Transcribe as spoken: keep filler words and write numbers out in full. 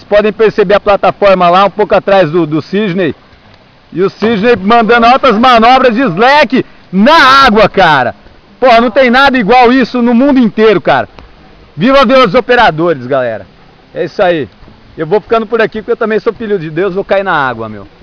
Vocês podem perceber a plataforma lá um pouco atrás do, do Sidney. E o Sidney mandando altas manobras de slack na água, cara. Pô, não tem nada igual isso no mundo inteiro, cara. Viva ver os operadores, galera. É isso aí. Eu vou ficando por aqui porque eu também sou filho de Deus, vou cair na água, meu.